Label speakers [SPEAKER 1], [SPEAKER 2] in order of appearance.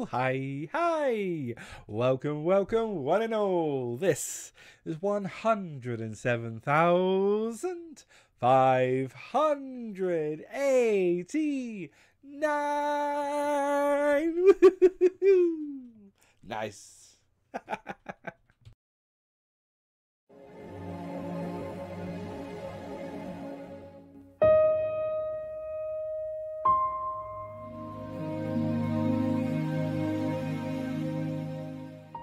[SPEAKER 1] Hi, hi! Welcome, welcome, one and all. This is 107,589. Nice.